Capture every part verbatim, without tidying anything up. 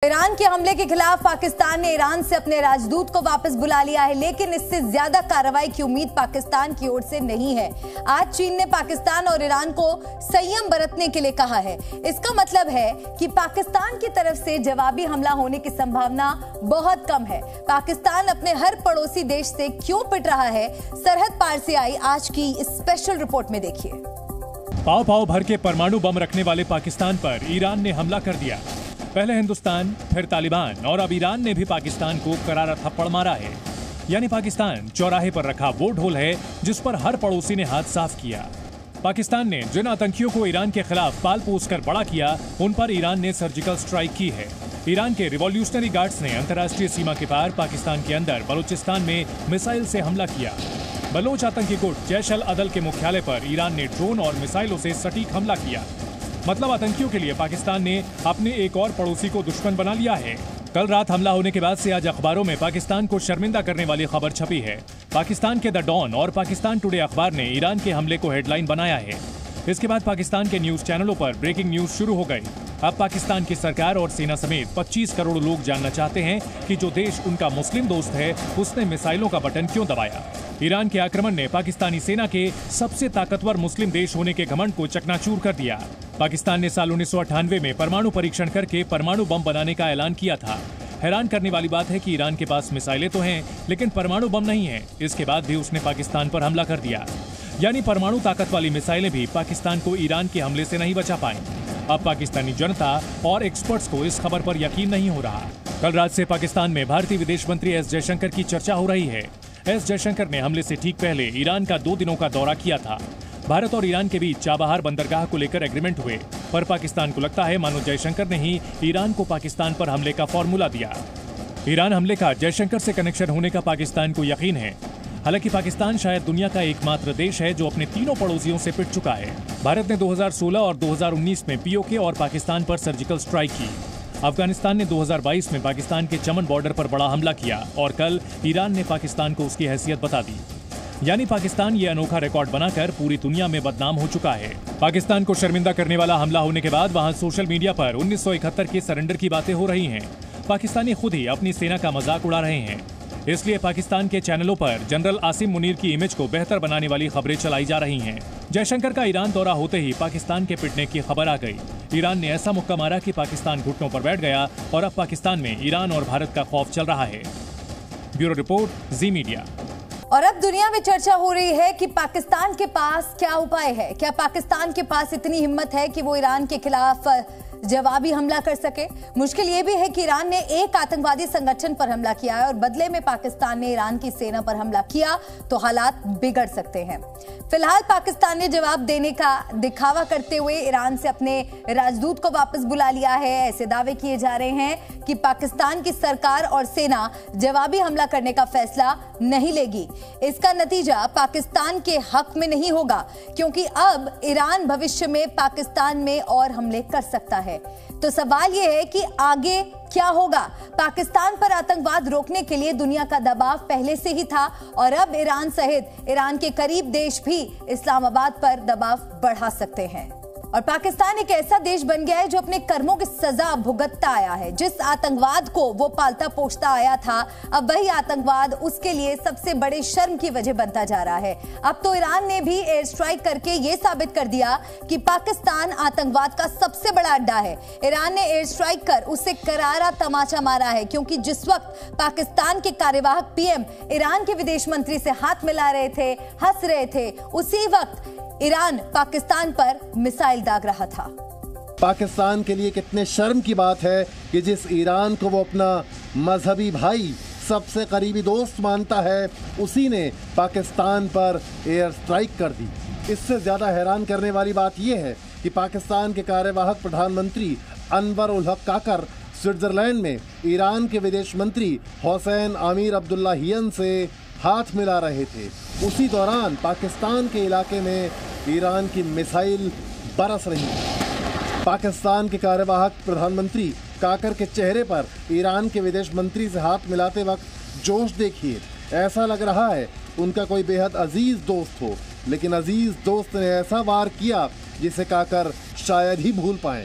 Iran के हमले के खिलाफ पाकिस्तान ने ईरान से अपने राजदूत को वापस बुला लिया है, लेकिन इससे ज्यादा कार्रवाई की उम्मीद पाकिस्तान की ओर से नहीं है। आज चीन ने पाकिस्तान और ईरान को संयम बरतने के लिए कहा है। इसका मतलब है कि पाकिस्तान की तरफ से जवाबी हमला होने की संभावना बहुत कम है। पाकिस्तान अपने हर पड़ोसी देश से क्यों पिट रहा है, सरहद पार से आई आज की स्पेशल रिपोर्ट में देखिए। पाव पाव भर के परमाणु बम रखने वाले पाकिस्तान पर ईरान ने हमला कर दिया। पहले हिंदुस्तान, फिर तालिबान और अब ईरान ने भी पाकिस्तान को करारा थप्पड़ मारा है। यानी पाकिस्तान चौराहे पर रखा वो ढोल है जिस पर हर पड़ोसी ने हाथ साफ किया। पाकिस्तान ने जिन आतंकियों को ईरान के खिलाफ पाल पोस कर बड़ा किया, उन पर ईरान ने सर्जिकल स्ट्राइक की है। ईरान के रिवॉल्यूशनरी गार्ड्स ने अंतर्राष्ट्रीय सीमा के पार पाकिस्तान के अंदर बलूचिस्तान में मिसाइल से हमला किया। बलोच आतंकी गुट जैश अल अदल के मुख्यालय पर ईरान ने ड्रोन और मिसाइलों से सटीक हमला किया। मतलब आतंकियों के लिए पाकिस्तान ने अपने एक और पड़ोसी को दुश्मन बना लिया है। कल रात हमला होने के बाद से आज अखबारों में पाकिस्तान को शर्मिंदा करने वाली खबर छपी है। पाकिस्तान के द डॉन और पाकिस्तान टुडे अखबार ने ईरान के हमले को हेडलाइन बनाया है। इसके बाद पाकिस्तान के न्यूज चैनलों पर ब्रेकिंग न्यूज शुरू हो गई। अब पाकिस्तान की सरकार और सेना समेत पच्चीस करोड़ लोग जानना चाहते हैं कि जो देश उनका मुस्लिम दोस्त है, उसने मिसाइलों का बटन क्यों दबाया। ईरान के आक्रमण ने पाकिस्तानी सेना के सबसे ताकतवर मुस्लिम देश होने के घमंड को चकनाचूर कर दिया। पाकिस्तान ने साल उन्नीस सौ अट्ठानवे में परमाणु परीक्षण करके परमाणु बम बनाने का ऐलान किया था। हैरान करने वाली बात है कि ईरान के पास मिसाइलें तो हैं, लेकिन परमाणु बम नहीं है। इसके बाद भी उसने पाकिस्तान पर हमला कर दिया। यानी परमाणु ताकत वाली मिसाइलें भी पाकिस्तान को ईरान के हमले से नहीं बचा पाई। अब पाकिस्तानी जनता और एक्सपर्ट्स को इस खबर पर यकीन नहीं हो रहा। कल रात से पाकिस्तान में भारतीय विदेश मंत्री एस जयशंकर की चर्चा हो रही है। एस जयशंकर ने हमले से ठीक पहले ईरान का दो दिनों का दौरा किया था। भारत और ईरान के बीच चाबहार बंदरगाह को लेकर एग्रीमेंट हुए, पर पाकिस्तान को लगता है मानो जयशंकर ने ही ईरान को पाकिस्तान पर हमले का फॉर्मूला दिया। ईरान हमले का जयशंकर से कनेक्शन होने का पाकिस्तान को यकीन है। हालांकि पाकिस्तान शायद दुनिया का एकमात्र देश है जो अपने तीनों पड़ोसियों से पिट चुका है। भारत ने दो हज़ार सोलह और दो हज़ार उन्नीस में पीओके और पाकिस्तान पर सर्जिकल स्ट्राइक की। अफगानिस्तान ने दो हज़ार बाईस में पाकिस्तान के चमन बॉर्डर पर बड़ा हमला किया और कल ईरान ने पाकिस्तान को उसकी हैसियत बता दी। यानी पाकिस्तान ये अनोखा रिकॉर्ड बनाकर पूरी दुनिया में बदनाम हो चुका है। पाकिस्तान को शर्मिंदा करने वाला हमला होने के बाद वहां सोशल मीडिया पर उन्नीस सौ इकहत्तर के सरेंडर की बातें हो रही हैं। पाकिस्तानी खुद ही अपनी सेना का मजाक उड़ा रहे हैं। इसलिए पाकिस्तान के चैनलों पर जनरल आसिम मुनीर की इमेज को बेहतर बनाने वाली खबरें चलाई जा रही हैं। जयशंकर का ईरान दौरा होते ही पाकिस्तान के पिटने की खबर आ गई। ईरान ने ऐसा मुक्का मारा कि पाकिस्तान घुटनों पर बैठ गया और अब पाकिस्तान में ईरान और भारत का खौफ चल रहा है। Bureau report, Zee Media. और अब दुनिया में चर्चा हो रही है कि पाकिस्तान के पास क्या उपाय है। क्या पाकिस्तान के पास इतनी हिम्मत है कि वो ईरान के खिलाफ जवाबी हमला कर सके। मुश्किल ये भी है कि ईरान ने एक आतंकवादी संगठन पर हमला किया है और बदले में पाकिस्तान ने ईरान की सेना पर हमला किया तो हालात बिगड़ सकते हैं। फिलहाल पाकिस्तान ने जवाब देने का दिखावा करते हुए ईरान से अपने राजदूत को वापस बुला लिया है। ऐसे दावे किए जा रहे हैं कि पाकिस्तान की सरकार और सेना जवाबी हमला करने का फैसला नहीं लेगी। इसका नतीजा पाकिस्तान के हक में नहीं होगा, क्योंकि अब ईरान भविष्य में पाकिस्तान में और हमले कर सकता है। तो सवाल यह है कि आगे क्या होगा। पाकिस्तान पर आतंकवाद रोकने के लिए दुनिया का दबाव पहले से ही था और अब ईरान सहित ईरान के करीब देश भी इस्लामाबाद पर दबाव बढ़ा सकते हैं। और पाकिस्तान एक ऐसा देश बन गया है जो अपने कर्मों की सजा भुगतता आया है। जिस आतंकवाद को वो पालता पोषता आया था, अब वही आतंकवाद उसके लिए सबसे बड़े शर्म की वजह बनता जा रहा है। अब तो ईरान ने भी एयर स्ट्राइक करके ये साबित कर दिया कि पाकिस्तान आतंकवाद का सबसे बड़ा अड्डा है। ईरान ने एयर स्ट्राइक कर उससे करारा तमाचा मारा है, क्योंकि जिस वक्त पाकिस्तान के कार्यवाहक पीएम ईरान के विदेश मंत्री से हाथ मिला रहे थे, हंस रहे थे, उसी वक्त ईरान पाकिस्तान पर मिसाइल दाग रहा था। पाकिस्तान के लिए कितने शर्म की बात है कि जिस ईरान को वो अपना मजहबी भाई, सबसे करीबी दोस्त मानता है, उसी ने पाकिस्तान पर एयर स्ट्राइक कर दी। इससे ज़्यादा हैरान करने वाली बात यह है कि पाकिस्तान के कार्यवाहक प्रधानमंत्री अनवर उल हक काकर स्विट्जरलैंड में ईरान के विदेश मंत्री हुसैन आमिर अब्दुल्लाहियन से हाथ मिला रहे थे। उसी दौरान पाकिस्तान के इलाके में ईरान की मिसाइल बरस रही थी। पाकिस्तान के कार्यवाहक प्रधानमंत्री काकर के चेहरे पर ईरान के विदेश मंत्री से हाथ मिलाते वक्त जोश देखिए। ऐसा लग रहा है उनका कोई बेहद अजीज दोस्त हो, लेकिन अजीज दोस्त ने ऐसा वार किया जिसे काकर शायद ही भूल पाए।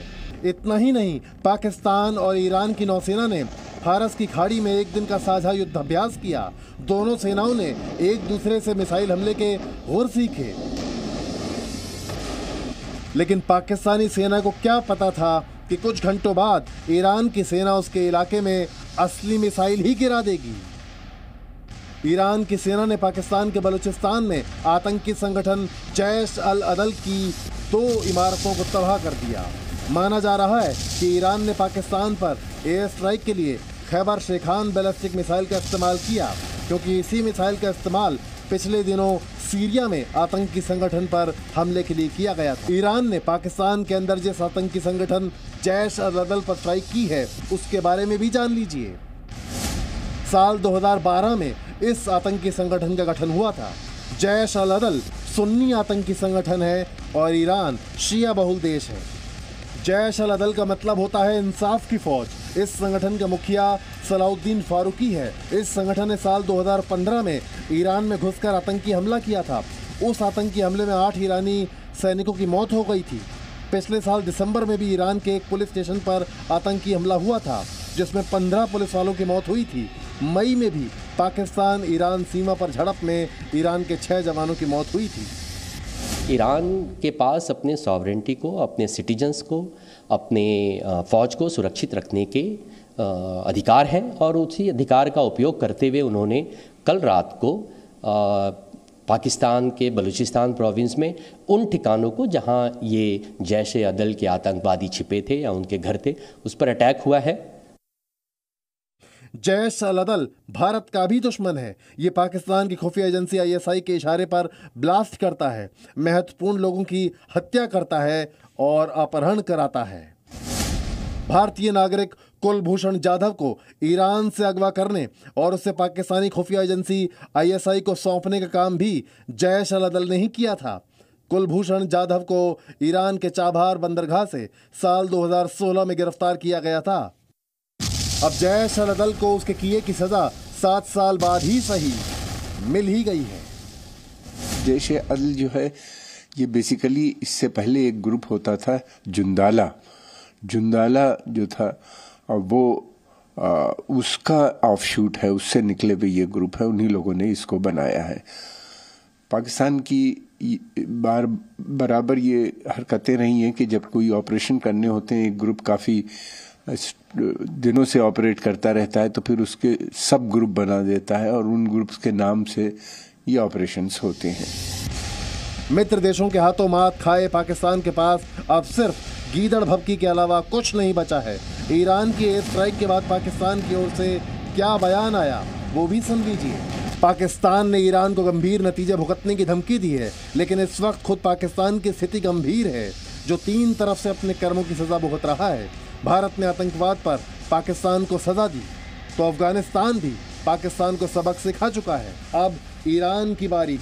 इतना ही नहीं, पाकिस्तान और ईरान की नौसेना ने फारस की खाड़ी में एक दिन का साझा युद्धाभ्यास किया। दोनों सेनाओं ने एक दूसरे से मिसाइल हमले के होर सीखे। लेकिन पाकिस्तानी सेना को क्या पता था कि कुछ घंटों बाद ईरान की सेना उसके इलाके में असली मिसाइल ही गिरा देगी। ईरान की सेना ने पाकिस्तान के बलूचिस्तान में आतंकी संगठन जैश अल अदल की दो इमारतों को तबाह कर दिया। माना जा रहा है कि ईरान ने पाकिस्तान पर एयर स्ट्राइक के लिए खैबर शेखान बैलिस्टिक मिसाइल का इस्तेमाल किया, क्योंकि इसी मिसाइल का इस्तेमाल पिछले दिनों सीरिया में आतंकी संगठन पर हमले के लिए किया गया था। ईरान ने पाकिस्तान के अंदर जिस आतंकी संगठन जैश अल अदल पर स्ट्राइक की है, उसके बारे में भी जान लीजिए। साल दो हज़ार बारह में इस आतंकी संगठन का गठन हुआ था। जैश अल अदल सुन्नी आतंकी संगठन है और ईरान शिया बहुल देश है। जैश अल अदल का मतलब होता है इंसाफ की फौज। इस संगठन का मुखिया सलाउद्दीन फारूकी है। इस संगठन ने साल दो हज़ार पंद्रह में ईरान में घुसकर आतंकी हमला किया था। उस आतंकी हमले में आठ ईरानी सैनिकों की मौत हो गई थी। पिछले साल दिसंबर में भी ईरान के एक पुलिस स्टेशन पर आतंकी हमला हुआ था, जिसमें पंद्रह पुलिस वालों की मौत हुई थी। मई में भी पाकिस्तान ईरान सीमा पर झड़प में ईरान के छह जवानों की मौत हुई थी। ईरान के पास अपने सॉवरेंटी को, अपने सिटीजन्स को, अपने फ़ौज को सुरक्षित रखने के अधिकार हैं और उसी अधिकार का उपयोग करते हुए उन्होंने कल रात को पाकिस्तान के बलूचिस्तान प्रोविंस में उन ठिकानों को जहां ये जैश ए अदल के आतंकवादी छिपे थे या उनके घर थे, उस पर अटैक हुआ है। जैश अल अदल भारत का भी दुश्मन है। ये पाकिस्तान की खुफिया एजेंसी आई एस आई के इशारे पर ब्लास्ट करता है, महत्वपूर्ण लोगों की हत्या करता है और अपहरण कराता है। भारतीय नागरिक कुलभूषण जाधव को ईरान से अगवा करने और उसे पाकिस्तानी खुफिया एजेंसी आई एस आई को सौंपने का काम भी जैश अल अदल ने ही किया था। कुलभूषण जाधव को ईरान के चाबहार बंदरगाह से साल दो हज़ार सोलह में गिरफ्तार किया गया था। अब जैश अल अदल को उसके किए की सजा सात साल बाद ही सही मिल ही गई है। जैश ए अदल जो है ये बेसिकली इससे पहले एक ग्रुप होता था जुंदाला। जुंदाला जो था वो आ, उसका ऑफशूट है, उससे निकले हुए ये ग्रुप है। उन्हीं लोगों ने इसको बनाया है। पाकिस्तान की बार बराबर ये हरकतें रही हैं कि जब कोई ऑपरेशन करने होते हैं, एक ग्रुप काफ़ी दिनों से ऑपरेट करता रहता है, तो फिर उसके सब ग्रुप बना देता है और उन ग्रुप्स के नाम से ये ऑपरेशंस होते हैं। मित्र देशों के हाथों मात खाए पाकिस्तान के पास अब सिर्फ गीदड़ भभकी के अलावा कुछ नहीं बचा है। ईरान की एयर स्ट्राइक के बाद पाकिस्तान की ओर से क्या बयान आया वो भी सुन लीजिए। पाकिस्तान ने ईरान को गंभीर नतीजे भुगतने की धमकी दी है, लेकिन इस वक्त खुद पाकिस्तान की स्थिति गंभीर है, जो तीन तरफ से अपने कर्मों की सजा भुगत रहा है। भारत ने आतंकवाद पर पाकिस्तान को सजा दी, तो अफगानिस्तान भी पाकिस्तान को सबक सिखा चुका है। अब ईरान की बारी।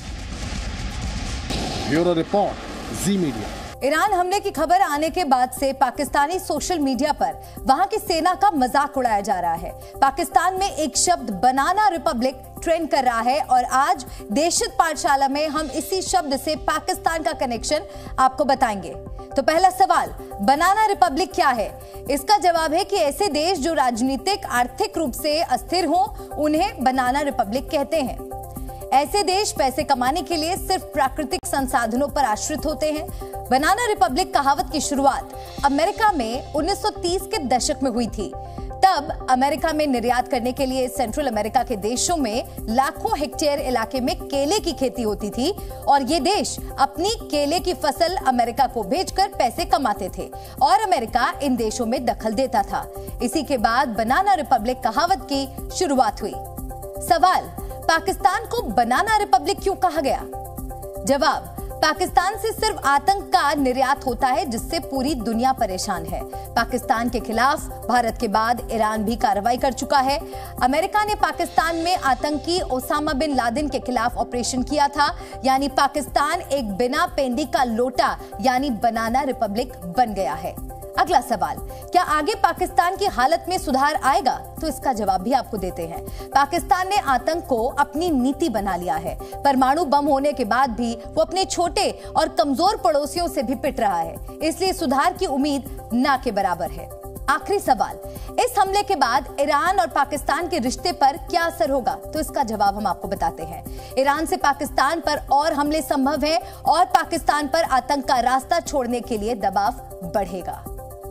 Bureau report, Zee Media. Iran हमले की खबर आने के बाद से पाकिस्तानी सोशल मीडिया पर वहां की सेना का मजाक उड़ाया जा रहा है। पाकिस्तान में एक शब्द बनाना रिपब्लिक ट्रेंड कर रहा है और आज देशहित पाठशाला में हम इसी शब्द से पाकिस्तान का कनेक्शन आपको बताएंगे। तो पहला सवाल, बनाना रिपब्लिक क्या है? इसका जवाब है कि ऐसे देश जो राजनीतिक आर्थिक रूप से अस्थिर हों, उन्हें बनाना रिपब्लिक कहते हैं। ऐसे देश पैसे कमाने के लिए सिर्फ प्राकृतिक संसाधनों पर आश्रित होते हैं। बनाना रिपब्लिक कहावत की शुरुआत अमेरिका में उन्नीस सौ तीस के दशक में हुई थी। तब अमेरिका में निर्यात करने के लिए सेंट्रल अमेरिका के देशों में लाखों हेक्टेयर इलाके में केले की खेती होती थी और ये देश अपनी केले की फसल अमेरिका को बेचकर पैसे कमाते थे और अमेरिका इन देशों में दखल देता था। इसी के बाद बनाना रिपब्लिक कहावत की शुरुआत हुई। सवाल, पाकिस्तान को बनाना रिपब्लिक क्यों कहा गया? जवाब, पाकिस्तान से सिर्फ आतंक का निर्यात होता है, जिससे पूरी दुनिया परेशान है। पाकिस्तान के खिलाफ भारत के बाद ईरान भी कार्रवाई कर चुका है। अमेरिका ने पाकिस्तान में आतंकी ओसामा बिन लादेन के खिलाफ ऑपरेशन किया था, यानी पाकिस्तान एक बिना पेंडी का लोटा यानी बनाना रिपब्लिक बन गया है। अगला सवाल, क्या आगे पाकिस्तान की हालत में सुधार आएगा? तो इसका जवाब भी आपको देते हैं। पाकिस्तान ने आतंक को अपनी नीति बना लिया है। परमाणु बम होने के बाद भी वो अपने छोटे और कमजोर पड़ोसियों से भी पिट रहा है, इसलिए सुधार की उम्मीद ना के बराबर है। आखिरी सवाल, इस हमले के बाद ईरान और पाकिस्तान के रिश्ते पर क्या असर होगा? तो इसका जवाब हम आपको बताते हैं। ईरान से पाकिस्तान पर और हमले संभव है और पाकिस्तान पर आतंक का रास्ता छोड़ने के लिए दबाव बढ़ेगा।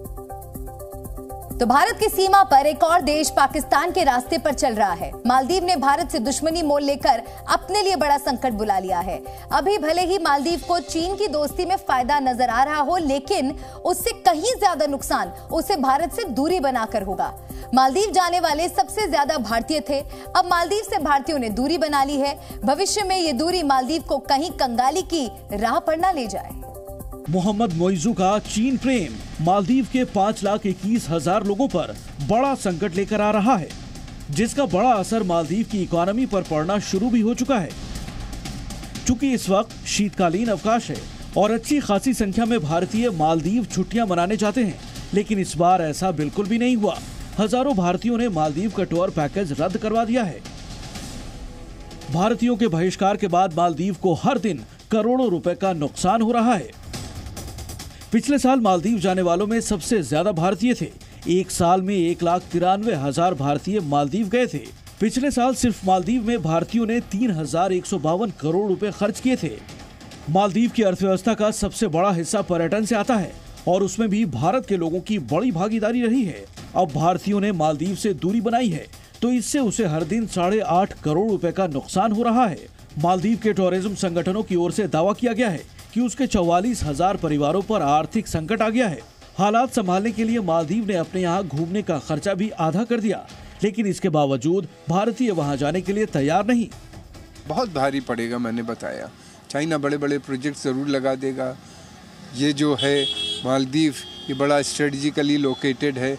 तो भारत की सीमा पर एक और देश पाकिस्तान के रास्ते पर चल रहा है। मालदीव ने भारत से दुश्मनी मोल लेकर अपने लिए बड़ा संकट बुला लिया है। अभी भले ही मालदीव को चीन की दोस्ती में फायदा नजर आ रहा हो, लेकिन उससे कहीं ज्यादा नुकसान उसे भारत से दूरी बनाकर होगा। मालदीव जाने वाले सबसे ज्यादा भारतीय थे, अब मालदीव से भारतीयों ने दूरी बना ली है। भविष्य में ये दूरी मालदीव को कहीं कंगाली की राह पर न ले जाए। मोहम्मद मोइजू का चीन प्रेम मालदीव के पाँच लाख इक्कीस हजार लोगों पर बड़ा संकट लेकर आ रहा है, जिसका बड़ा असर मालदीव की इकोनॉमी पर पड़ना शुरू भी हो चुका है। चूंकि इस वक्त शीतकालीन अवकाश है और अच्छी खासी संख्या में भारतीय मालदीव छुट्टियां मनाने जाते हैं, लेकिन इस बार ऐसा बिल्कुल भी नहीं हुआ। हजारों भारतीयों ने मालदीव का टूर पैकेज रद्द करवा दिया है। भारतीयों के बहिष्कार के बाद मालदीव को हर दिन करोड़ों रुपए का नुकसान हो रहा है। पिछले साल मालदीव जाने वालों में सबसे ज्यादा भारतीय थे। एक साल में एक लाख तिरानवे हजार भारतीय मालदीव गए थे। पिछले साल सिर्फ मालदीव में भारतीयों ने तीन हजार एक सौ बावन करोड़ रुपए खर्च किए थे। मालदीव की अर्थव्यवस्था का सबसे बड़ा हिस्सा पर्यटन से आता है और उसमें भी भारत के लोगों की बड़ी भागीदारी रही है। अब भारतीयों ने मालदीव से दूरी बनाई है, तो इससे उसे हर दिन साढ़े आठ करोड़ रुपए का नुकसान हो रहा है। मालदीव के टूरिज्म संगठनों की ओर से दावा किया गया है कि उसके चौवालीस हजार परिवारों पर आर्थिक संकट आ गया है। हालात संभालने के लिए मालदीव ने अपने यहाँ घूमने का खर्चा भी आधा कर दिया, लेकिन इसके बावजूद भारतीय वहाँ जाने के लिए तैयार नहीं। बहुत भारी पड़ेगा, मैंने बताया। चाइना बड़े बड़े प्रोजेक्ट जरूर लगा देगा। ये जो है मालदीव, ये बड़ा स्ट्रेटजिकली लोकेटेड है।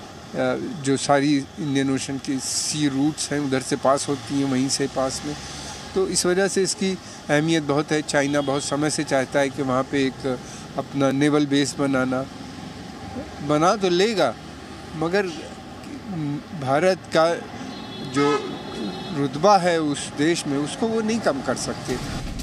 जो सारी इंडियन ओशन की सी रूट्स हैं उधर से पास होती हैं, वहीं से पास में, तो इस वजह से इसकी अहमियत बहुत है। चाइना बहुत समय से चाहता है कि वहाँ पे एक अपना नेवल बेस बनाना, बना तो लेगा, मगर भारत का जो रुतबा है उस देश में, उसको वो नहीं कम कर सकते।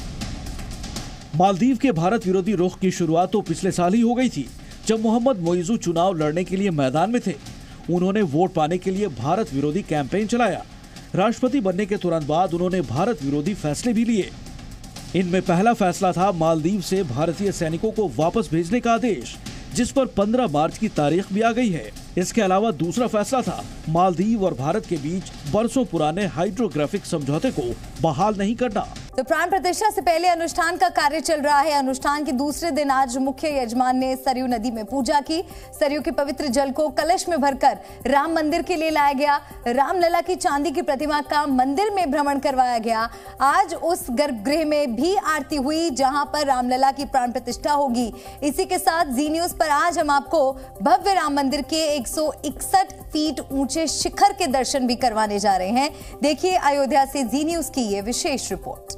मालदीव के भारत विरोधी रुख की शुरुआत तो पिछले साल ही हो गई थी, जब मोहम्मद मोइजू चुनाव लड़ने के लिए मैदान में थे। उन्होंने वोट पाने के लिए भारत विरोधी कैंपेन चलाया। राष्ट्रपति बनने के तुरंत बाद उन्होंने भारत विरोधी फैसले भी लिए। इनमें पहला फैसला था मालदीव से भारतीय सैनिकों को वापस भेजने का आदेश, जिस पर पंद्रह मार्च की तारीख भी आ गई है। इसके अलावा दूसरा फैसला था मालदीव और भारत के बीच बरसों पुराने हाइड्रोग्राफिक समझौते को बहाल नहीं करना। तो प्राण प्रतिष्ठा से पहले अनुष्ठान का कार्य चल रहा है। अनुष्ठान के दूसरे दिन आज मुख्य यजमान ने सरयू नदी में पूजा की। सरयू के पवित्र जल को कलश में भरकर राम मंदिर के लिए लाया गया। रामलला की चांदी की प्रतिमा का मंदिर में भ्रमण करवाया गया। आज उस गर्भगृह में भी आरती हुई जहां पर रामलला की प्राण प्रतिष्ठा होगी। इसी के साथ जी न्यूज पर आज हम आपको भव्य राम मंदिर के एक सौ इकसठ फीट ऊंचे शिखर के दर्शन भी करवाने जा रहे हैं। देखिए अयोध्या से जी न्यूज की ये विशेष रिपोर्ट।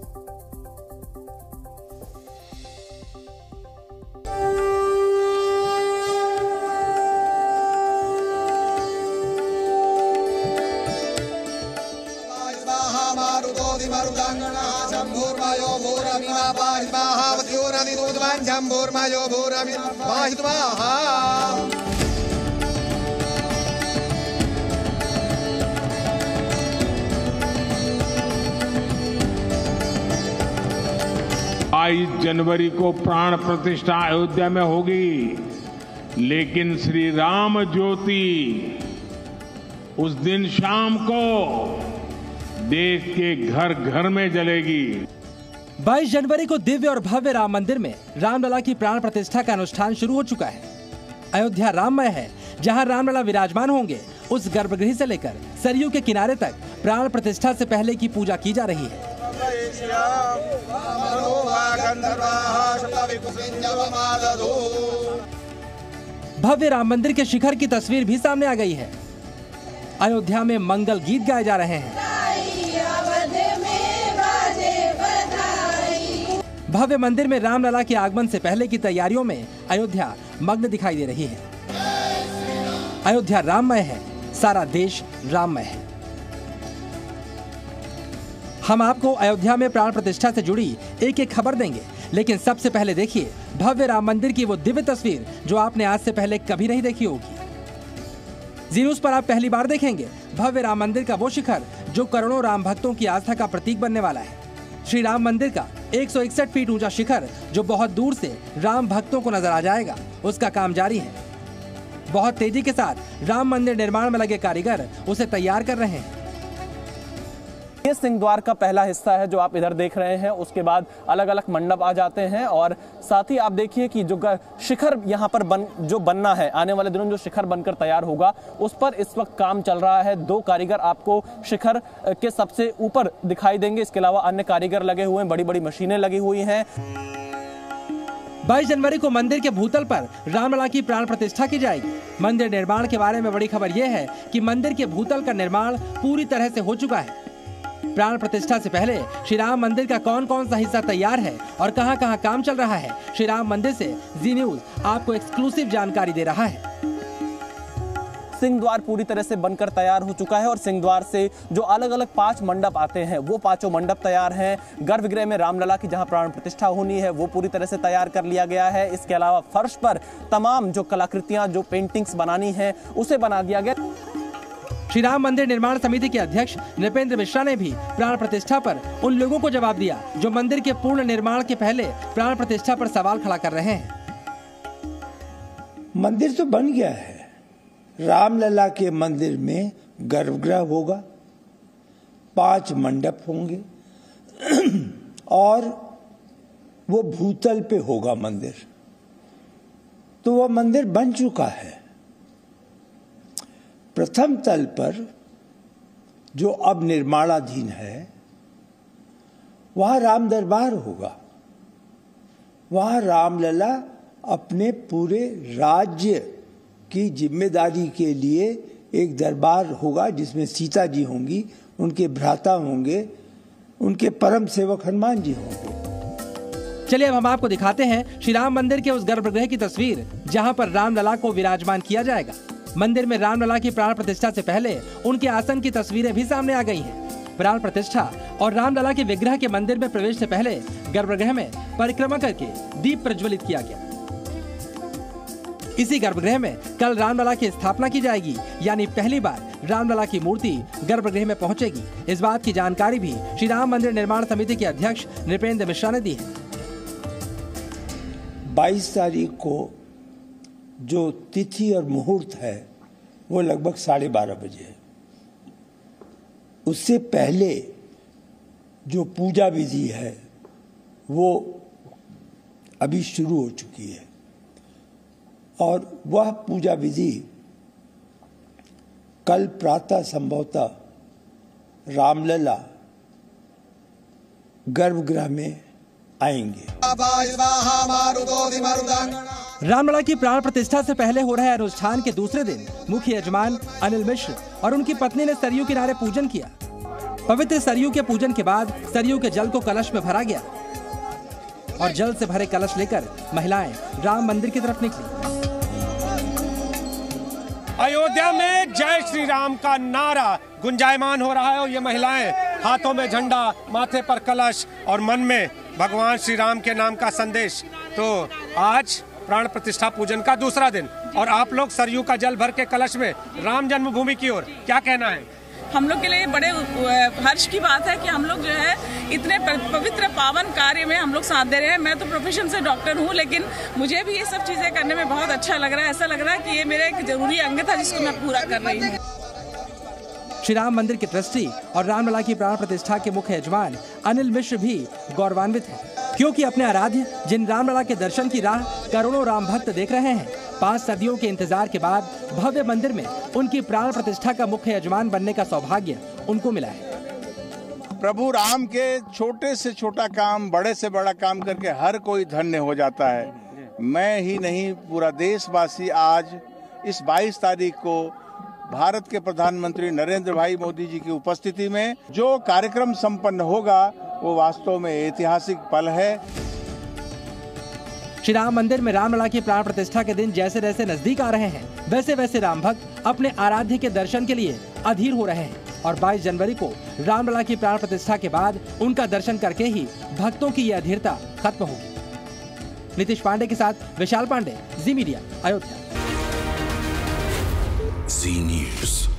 बाईस जनवरी को प्राण प्रतिष्ठा अयोध्या में होगी, लेकिन श्री राम ज्योति उस दिन शाम को देश के घर घर में जलेगी। बाईस जनवरी को दिव्य और भव्य राम मंदिर में रामलला की प्राण प्रतिष्ठा का अनुष्ठान शुरू हो चुका है। अयोध्या राममय है, जहां रामलला विराजमान होंगे। उस गर्भगृह से लेकर सरयू के किनारे तक प्राण प्रतिष्ठा से पहले की पूजा की जा रही है। भव्य राम मंदिर के शिखर की तस्वीर भी सामने आ गई है। अयोध्या में मंगल गीत गाए जा रहे हैं। भव्य मंदिर में रामलला के आगमन से पहले की तैयारियों में अयोध्या मग्न दिखाई दे रही है। अयोध्या राममय है, सारा देश राममय है। हम आपको अयोध्या में प्राण प्रतिष्ठा से जुड़ी एक एक खबर देंगे, लेकिन सबसे पहले देखिए भव्य राम मंदिर की वो दिव्य तस्वीर जो आपने आज से पहले कभी नहीं देखी होगी। जी न्यूज़ पर आप पहली बार देखेंगे भव्य राम मंदिर का वो शिखर जो करोड़ों राम भक्तों की आस्था का प्रतीक बनने वाला है। श्री राम मंदिर का एक सौ इकसठ फीट ऊंचा शिखर जो बहुत दूर से राम भक्तों को नजर आ जाएगा, उसका काम जारी है। बहुत तेजी के साथ राम मंदिर निर्माण में लगे कारीगर उसे तैयार कर रहे हैं। ये सिंह द्वार का पहला हिस्सा है जो आप इधर देख रहे हैं। उसके बाद अलग अलग मंडप आ जाते हैं और साथ ही आप देखिए कि जो शिखर यहाँ पर बन जो बनना है, आने वाले दिनों जो शिखर बनकर तैयार होगा उस पर इस वक्त काम चल रहा है। दो कारीगर आपको शिखर के सबसे ऊपर दिखाई देंगे। इसके अलावा अन्य कारीगर लगे हुए हैं, बड़ी बड़ी मशीनें लगी हुई हैं। बाईस जनवरी को मंदिर के भूतल पर रामलला की प्राण प्रतिष्ठा की जाएगी। मंदिर निर्माण के बारे में बड़ी खबर यह है कि मंदिर के भूतल का निर्माण पूरी तरह से हो चुका है। प्राण प्रतिष्ठा से पहले श्री राम मंदिर का कौन कौन सा हिस्सा तैयार है और कहां कहां काम चल रहा है, श्री राम मंदिर से जी न्यूज़ आपको एक्सक्लूसिव जानकारी दे रहा है। सिंह द्वार पूरी तरह से बनकर तैयार हो चुका है और सिंह द्वार से जो अलग अलग पांच मंडप आते हैं वो पांचों मंडप तैयार हैं। गर्भगृह में रामलला की जहां प्राण प्रतिष्ठा होनी है वो पूरी तरह से तैयार कर लिया गया है। इसके अलावा फर्श पर तमाम जो कलाकृतियां, जो पेंटिंग्स बनानी है उसे बना दिया गया। श्री राम मंदिर निर्माण समिति के अध्यक्ष नृपेंद्र मिश्रा ने भी प्राण प्रतिष्ठा पर उन लोगों को जवाब दिया जो मंदिर के पूर्ण निर्माण के पहले प्राण प्रतिष्ठा पर सवाल खड़ा कर रहे हैं। मंदिर तो बन गया है। रामलला के मंदिर में गर्भगृह होगा, पांच मंडप होंगे और वो भूतल पे होगा मंदिर। तो वो मंदिर बन चुका है। प्रथम तल पर जो अब निर्माणाधीन है वहां राम दरबार होगा। वहां रामलला अपने पूरे राज्य की जिम्मेदारी के लिए एक दरबार होगा जिसमें सीता जी होंगी, उनके भ्राता होंगे, उनके परम सेवक हनुमान जी होंगे। चलिए अब हम आपको दिखाते हैं श्री राम मंदिर के उस गर्भगृह की तस्वीर जहां पर रामलला को विराजमान किया जाएगा। मंदिर में रामलला की प्राण प्रतिष्ठा से पहले उनके आसन की तस्वीरें भी सामने आ गई हैं। प्राण प्रतिष्ठा और रामलला के विग्रह के मंदिर में प्रवेश से पहले गर्भगृह में परिक्रमा करके दीप प्रज्वलित किया गया। इसी गर्भगृह में कल रामलला की स्थापना की जाएगी, यानी पहली बार रामलला की मूर्ति गर्भगृह में पहुंचेगी। इस बात की जानकारी भी श्री राम मंदिर निर्माण समिति के अध्यक्ष नृपेंद्र मिश्रा ने दी है। बाईस तारीख को जो तिथि और मुहूर्त है वो लगभग साढ़े बारह बजे है। उससे पहले जो पूजा विधि है वो अभी शुरू हो चुकी है और वह पूजा विधि कल प्रातः संभवतः रामलला गर्भगृह में आएंगे। रामलला की प्राण प्रतिष्ठा से पहले हो रहे अनुष्ठान के दूसरे दिन मुख्य यजमान अनिल मिश्र और उनकी पत्नी ने सरयू किनारे पूजन किया। पवित्र सरयू के पूजन के बाद सरयू के जल को कलश में भरा गया और जल से भरे कलश लेकर महिलाएं राम मंदिर की तरफ निकली। अयोध्या में जय श्री राम का नारा गुंजायमान हो रहा है और ये महिलाएं हाथों में झंडा, माथे पर कलश और मन में भगवान श्री राम के नाम का संदेश। तो आज प्राण प्रतिष्ठा पूजन का दूसरा दिन और आप लोग सरयू का जल भर के कलश में राम जन्मभूमि की ओर, क्या कहना है? हम लोग के लिए बड़े हर्ष की बात है कि हम लोग जो है इतने पवित्र पावन कार्य में हम लोग साथ दे रहे हैं। मैं तो प्रोफेशन से डॉक्टर हूँ, लेकिन मुझे भी ये सब चीजें करने में बहुत अच्छा लग रहा है। ऐसा लग रहा है कि ये मेरा एक जरूरी अंग था जिसको मैं पूरा कर रही हूँ। श्री राम मंदिर के ट्रस्टी और रामलला की प्राण प्रतिष्ठा के मुख्य यजमान अनिल मिश्र भी गौरवान्वित हैं, क्योंकि अपने आराध्य जिन रामलला के दर्शन की राह करोड़ों राम भक्त देख रहे हैं, पांच सदियों के इंतजार के बाद भव्य मंदिर में उनकी प्राण प्रतिष्ठा का मुख्य यजमान बनने का सौभाग्य उनको मिला है। प्रभु राम के छोटे से छोटा काम, बड़े से बड़ा काम करके हर कोई धन्य हो जाता है। मैं ही नहीं, पूरा देशवासी आज इस बाईस तारीख को भारत के प्रधानमंत्री नरेंद्र भाई मोदी जी की उपस्थिति में जो कार्यक्रम संपन्न होगा वो वास्तव में ऐतिहासिक पल है। श्री राम मंदिर में रामलला की प्राण प्रतिष्ठा के दिन जैसे जैसे नजदीक आ रहे हैं, वैसे वैसे राम भक्त अपने आराध्य के दर्शन के लिए अधीर हो रहे हैं और बाईस जनवरी को रामलला की प्राण प्रतिष्ठा के बाद उनका दर्शन करके ही भक्तों की यह अधीरता खत्म होगी। नीतीश पांडे के साथ Vishal Pandey, Zee Media, Ayodhya. Zee news.